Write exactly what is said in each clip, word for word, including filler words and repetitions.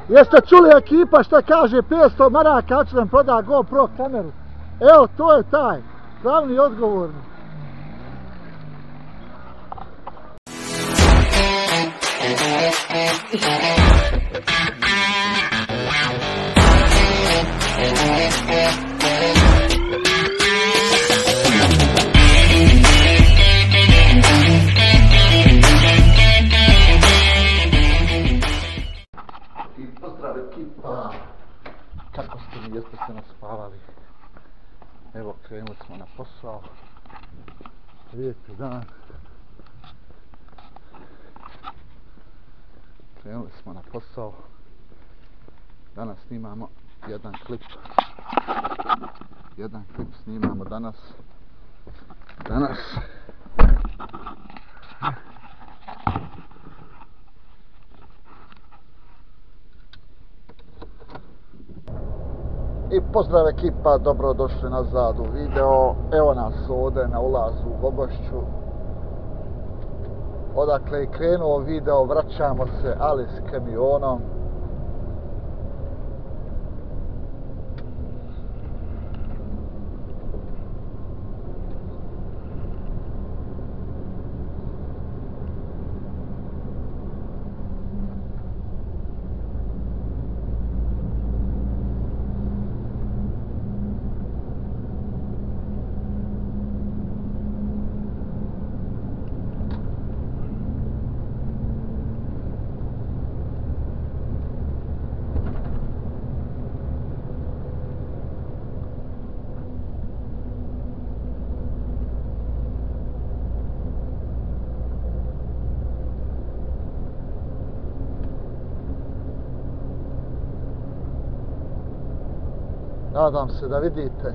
Jeste čuli ekipa šta kaže petsto maraka, će nam proda GoPro kameru? Evo, to je taj, glavni i odgovorni. I pozdrav ekipa, kako ste mi, jeste se naspavali? Evo, krenuli smo na posao, lijepi dan. Krenuli smo na posao, danas snimamo jedan klip, jedan klip snimamo danas, danas. I pozdrav ekipa, dobrodošli nazad u video. Evo nas ovdje na ulazu u Bogošću. Odakle je krenuo video, vraćamo se, ali s kamionom. Nadam se da vidite.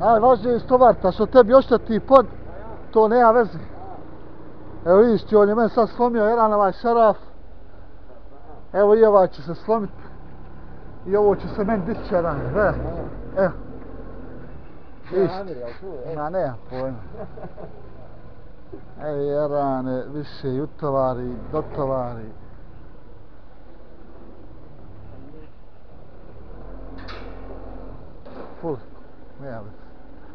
Najvažnije je istovariti, a što tebi ošteti pod, to nema veze. Evo vidiš ti, on je meni sad slomio jedan ovaj šaraf. Evo i ovaj će se slomiti. I ovo će se meni dići jedan, gledaj. Evo. Vidiš? Ma nemam pojma. Ej, Jerane, više i utovari, dotovari. Ful, nema veze.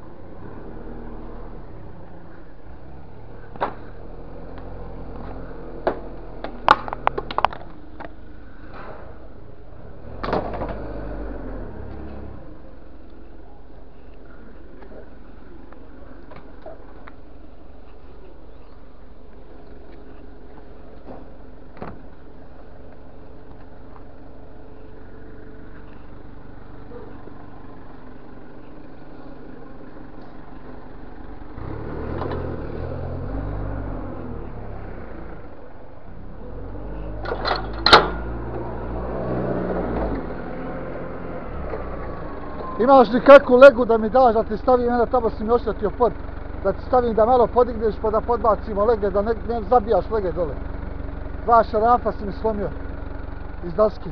Imaš li kakvu legu da mi daš da ti stavim, onda tamo si mi oštetio pod, da ti stavim da malo podigneš pa da podbacimo lege, da ne, ne zabijaš lege dole. Dva šarafa si mi slomio iz daske.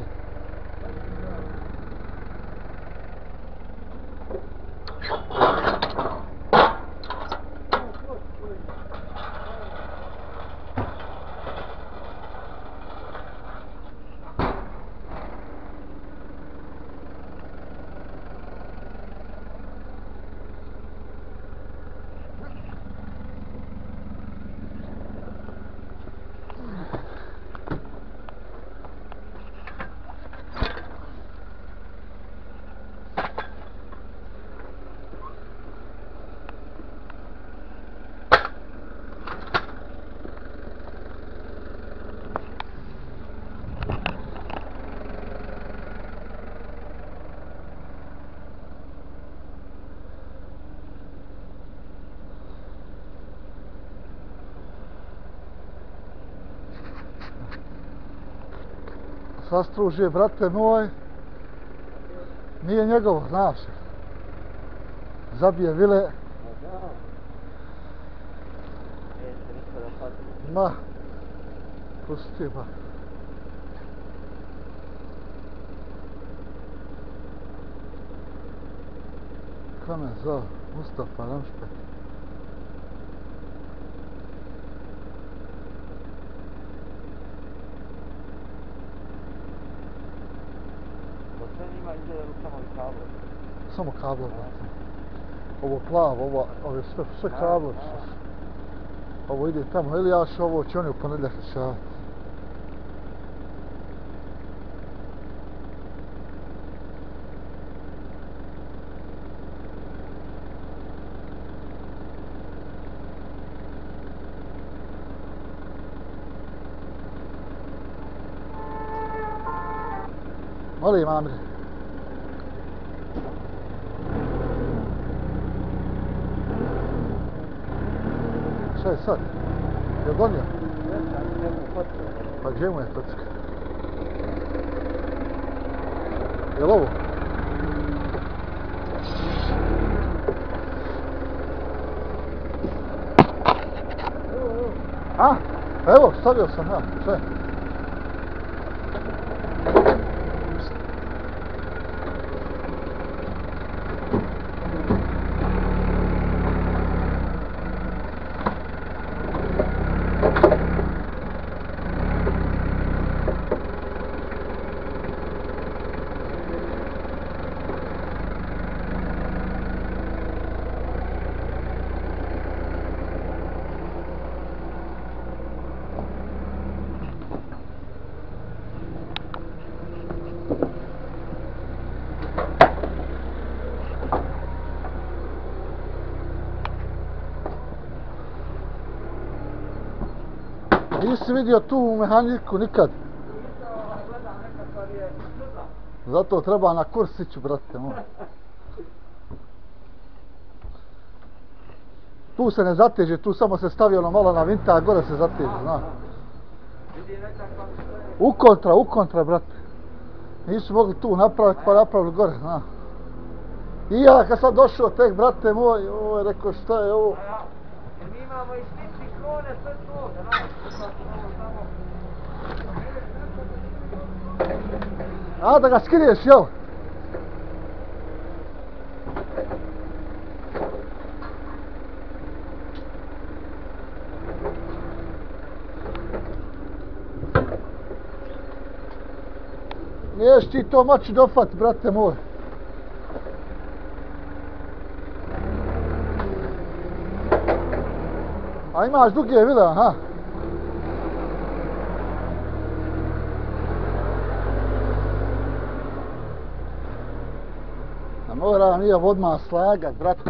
Sastruži, brate moj, nije njegovo, znaš. Zabije vile. Ma, pusti ba. Ko me zove? Mustafa Ramšpet. Samo kablo, brate. Ovo plavo, ovo, ovo sve, sve kablo. Ovo ide tamo, ili jaš ovo će oni u ponedljak rješavati. Molim, Amri. Šta je sad? Je li donio? Pa gdje mu je kocka? Je li ovo? A? Evo, stavio sam ja, sve. Nisi vidio tu mehaniku nikad. Zato treba na kurs ići, brate moj. Tu se ne zateže, tu samo se stavi ono malo na vinta, a gore se zateže, znaš. U kontra, u kontra, brate. Nisu mogli tu napraviti, pa napravili gore, znaš. I ja kad sam došao tek, brate moj, ovo je rekao šta je ovo? Ja, jer mi imamo i slični klone, sve to, da znaš, sad ovo samo... A da ga skriješ, jel? Niješ ti to moći dofat, brate moj. A imaš duge vile, aha. A moram i odmah slagat, brate.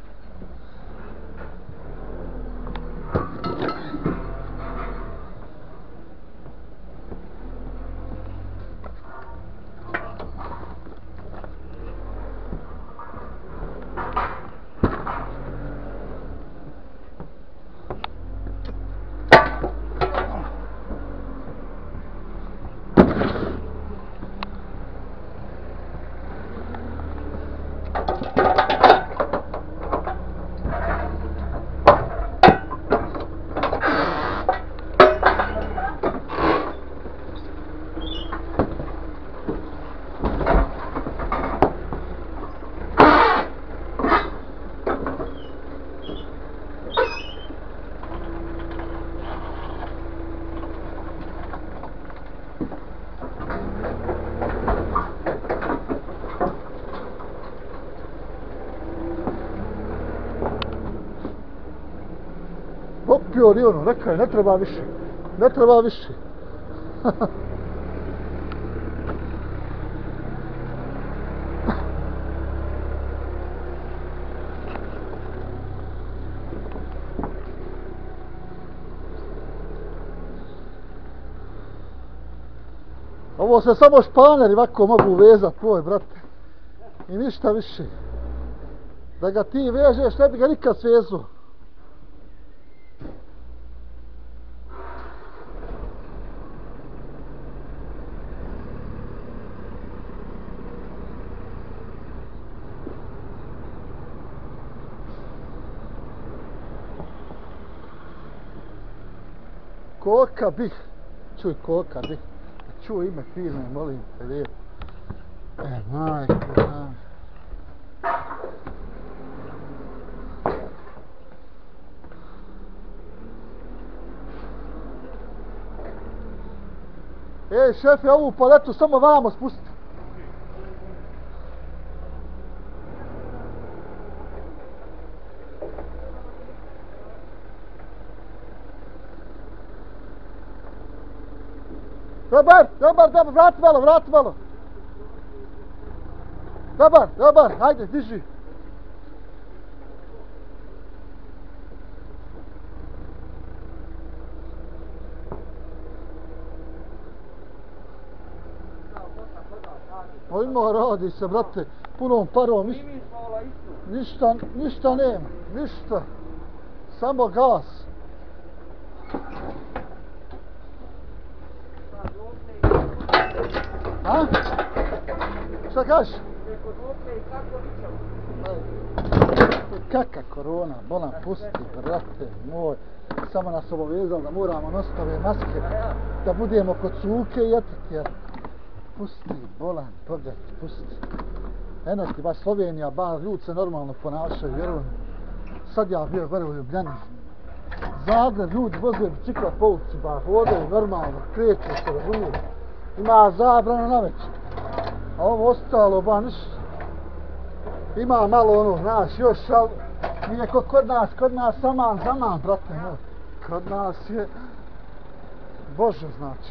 Popio li ono, rekao je, ne treba više, ne treba više. Ovo se samo španeri ovako mogu vezat tvoj, brate. I ništa više. Da ga ti vežeš, ne bi ga nikad svezuo. Koka bih, čuj koka bih, čuj ime firme, molim te lijepo. E, majko, majko. Ej, šefe, ovu paletu samo vamo spustite. Dobar, dobar, dobar, vrati malo, vrati malo. Dobar, dobar, hajde, diži. Ima radi se, brate, punom parom, ništa, ništa, ništa nema, ništa, samo gas. A? Šta kažeš? Kaka korona, bolan, pusti, brate moj. Samo nas obavezali da moramo nositi ove maske, da budemo kod cuke i etikjer. Pusti, bolan, pogledaj, pusti. Eno ti baš Slovenija, ba, ljudi se normalno ponašaju, vjerujem. Sad ja bio gore u Ljubljani. Zagreb, ljudi voze bicikla po ulici, ba, hodaju normalno, kreću se, razumiju. Ima zabrano na večer. A ovo ostalo, ba, ništa. Ima malo ono, znaš, još, ali nije kod, kod nas, kod nas saman, saman, brate, no. Kod nas je, Bože, znači.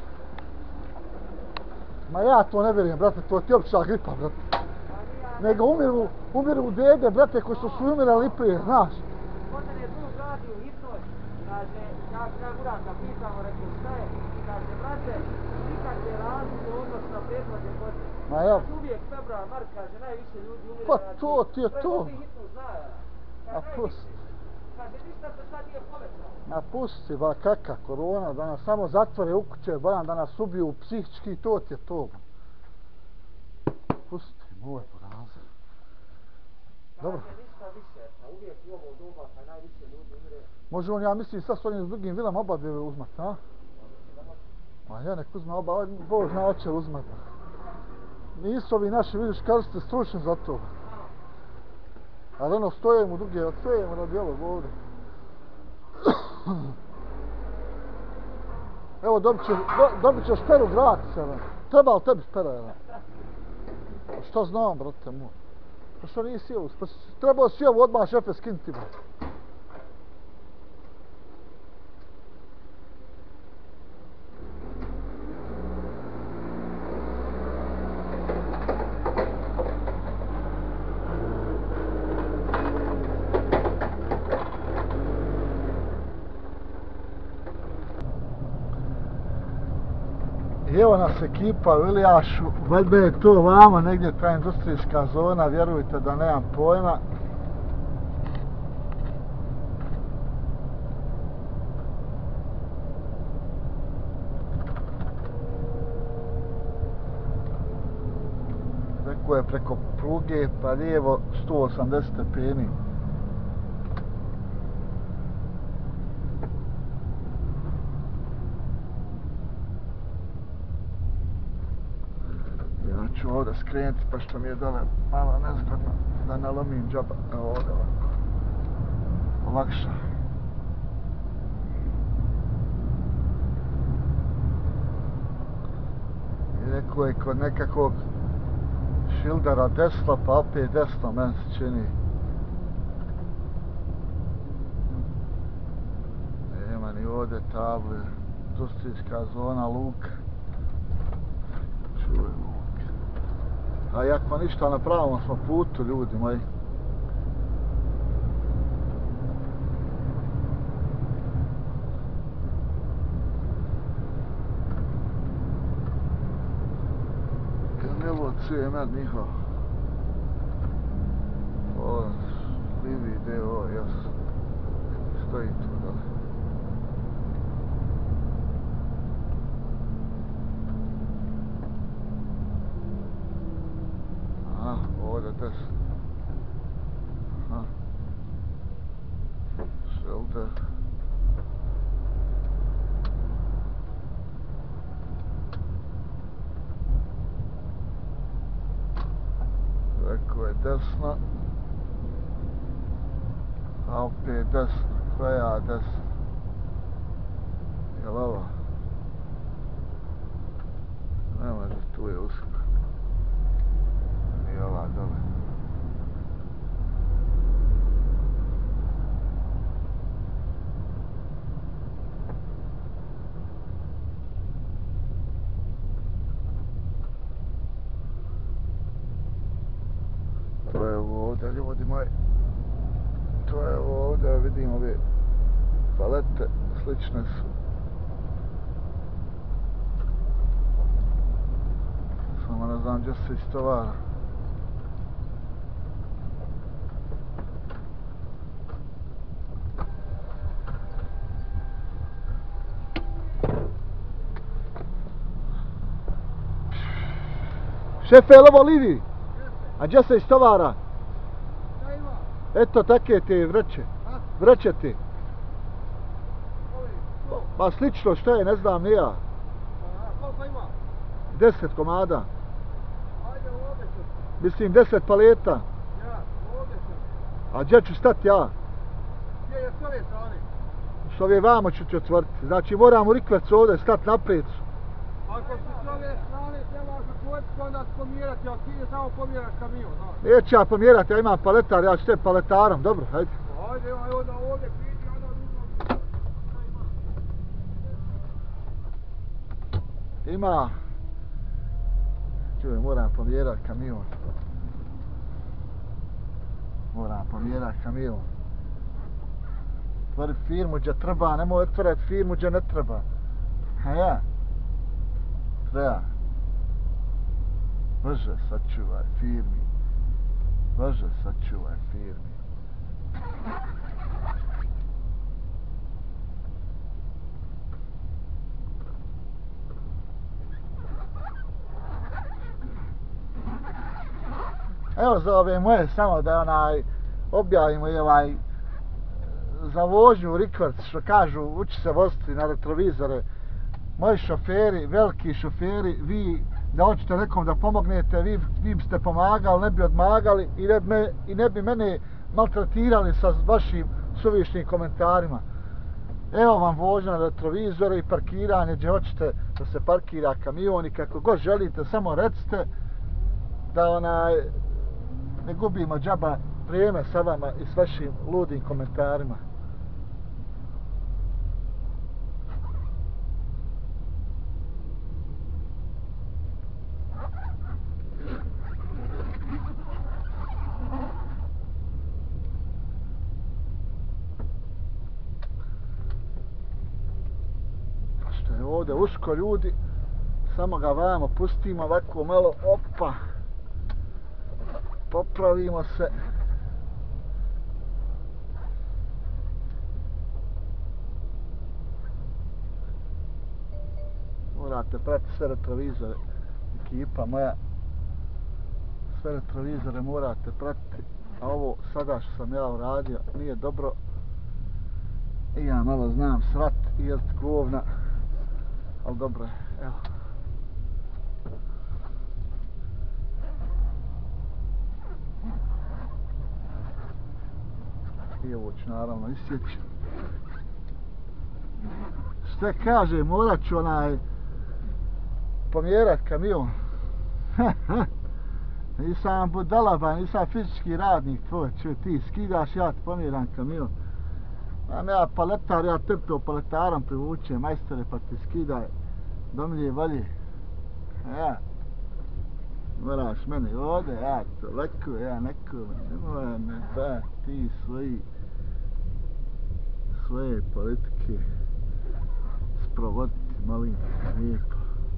Ma ja to ne vjerujem, brate, to ti je obična gripa, brate. Nego umiru, umiru dede, brate, koji su su umirali prije, znaš. Potom je drug radi u hitnoj, kaže, ja sam uraka pitamo, rekao, šta je? Kaže, brate, nikakve razlike odnos na prethodne godine. Ma ja. Uvijek februar, mart, kaže, najviše ljudi umire. Pa to ti je to. To je hitnu znaja. A pusti. Kaže, ništa se sad nije povećao. Ma pusti, ba, kaka korona, da nas samo zatvore u kuće, bajan, da nas ubiju psihički, to ti je to. Pusti, moj porazir. Dobro. Kaže ništa više, pa uvijek u ovo doba kad najviše ljudi umire. Može on, ja mislim, sad s onim s drugim vilama oba dvije uzmat, a? Ma ja nek uzme oba, ovaj Bog zna oće uzmat. Nisu ovi naši, vidiš, kada ste stručni za to. Ali ono, stojimo druge, odstojimo radi ovog ovdje. Evo, dobit, će, do, dobit ćeš peru gratis, jedan. Treba li tebi pera, jedan? Šta znam, brate moj? Pa što nisi ovu? Pa trebao si ovu odmah šefe skinuti, brate. I evo nas ekipa u Ilijašu, valjda je to vamo negdje ta industrijska zona, vjerujte da nemam pojma. Rekao je preko pruge pa lijevo sto osamdeset stepeni. Ja ću ovdje skrenuti pa što mi je dole malo nezgodno da nalomim džaba. Evo ovdje ovako. Olakša. I rekao je kod nekakvog šildera desno pa opet desno meni se čini. Nema ni ovdje table. Industrijska zona luka. Čuj luka. A jak pa ništa, na pravom smo putu, ljudi moji. Ja ne locuje med njihov. O, slivi deo, jas. Stoji tu dole. Ovdje desno. Aha. Shelter. Rekao je desno. A opet desno. Koja desno? Jel ovo? Ne može, tu je usko. I ova dole. To je ovdje, ljudi moji. To je ovdje, vidim ove palete, slične su. Samo ne znam gdje se istovara. Šefe, je li ovo Livi? A gdje se istovara? Šta ima? Eto, take te vreće. A? Vreće ti. Ovi, to. Pa slično, što je, ne znam, ni ja. A, koliko ima? Deset komada. Ajde, ovdje ću. Mislim, deset paleta. Ja, ovdje ću. A gdje ću stati ja? Gdje je s ove strane? S ove vamo ću ti otvoriti. Znači, moram u rikvec ovdje stati naprijed. Ako si s ove strane, trebaš otvoriti, onda pomjerati, ako ti je samo pomjeraš kamion, znaš. Neću ja pomjerati, ja imam paletar, ja ću te paletarom, dobro, hajde. Ajde, aj onda ovdje priđi, onda drugo. Ima. Čuj, moram pomjerati kamion. Moram pomjerati kamion. Otvori firmu gdje treba, nemoj otvoriti firmu gdje ne treba. A ja? Treba. Bože, sačuvaj firmi. Bože, sačuvaj firmi. Evo za ove moje samo da onaj objavimo i ovaj za vožnju rikverc što kažu uči se voziti na retrovizore. Moji šoferi, veliki šoferi, vi da hoćete nekom da pomognete, vi, vi biste pomagali, ne bi odmagali i ne, me, i ne bi mene maltretirali sa vašim suvišnim komentarima. Evo vam vožnja na retrovizore i parkiranje gdje hoćete da se parkira kamion i kako god želite, samo recite da onaj ne gubimo džaba vrijeme sa vama i s vašim ludim komentarima. Što je ovdje usko ljudi, samo ga vamo pustimo ovako malo, opa, popravimo se. Morate pratiti sve retrovizore, ekipa moja, sve retrovizore morate pratiti, a ovo sada što sam ja uradio nije dobro i ja malo znam srat i jest govna, ali dobro je, evo. I ovo ću naravno isjeći. Šta kaže, morat ću onaj pomjerat kamion. Nisam budalaba, nisam fizički radnik tvoj, čuj ti skidaš, ja ti pomjeram kamion. Mam ja paletar, ja tebi to paletarom privučem, majstore, pa ti skidaj do milje volje. Ja, moraš meni ovdje, ja to leko, ja neko, nemoj me da ti svoji svoje politike sprovoditi, molim, lijepo.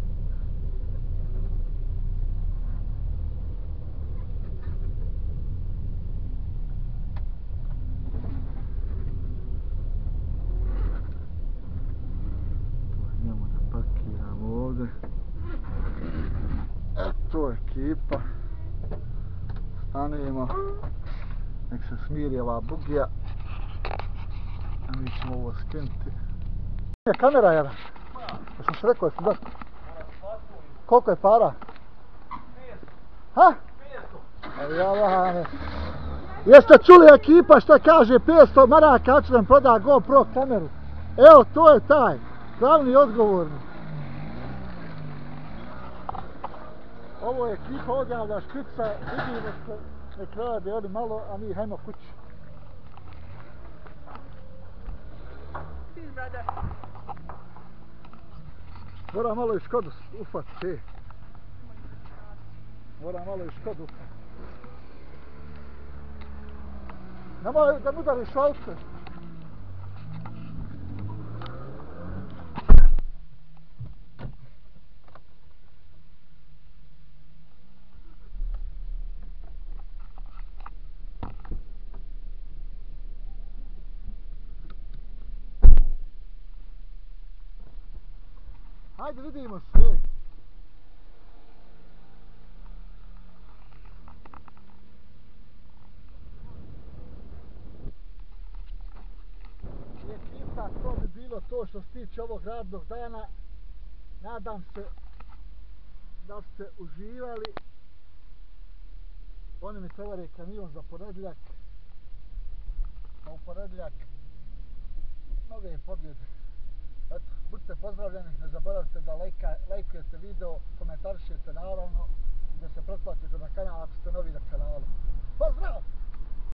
Njemu da parkiram ovdje. Eto ekipa. Stanemo. Nek se smiri ova bugija. A mi ćemo ovo skinuti. Je kamera jedan? Ja sam se rekao, jesi da? Koliko je para? Ha? Jala, jeste čuli ekipa šta kaže petsto maraka, ću nam proda GoPro kameru. Evo, to je taj. Glavni odgovorni. Ovo je ekipa odjavlja špica, vidimo se, nek rade oni malo, a mi hajmo kući. Mora malo i Škodu ufati, te. Mora malo i Škodu ufati. Nemoj da mu udariš auto. Hajde vidimo se. I ekipa, to bi bilo to što se tiče ovog radnog dana. Nadam se da ste uživali. Oni mi tovare kamion za ponedjeljak. A u ponedjeljak nove pobjede. Eto, budite pozdravljeni, ne zaboravite da lajka, lajkujete video, komentarišete naravno i da se pretplatite na kanal ako ste novi na kanalu. Pozdrav!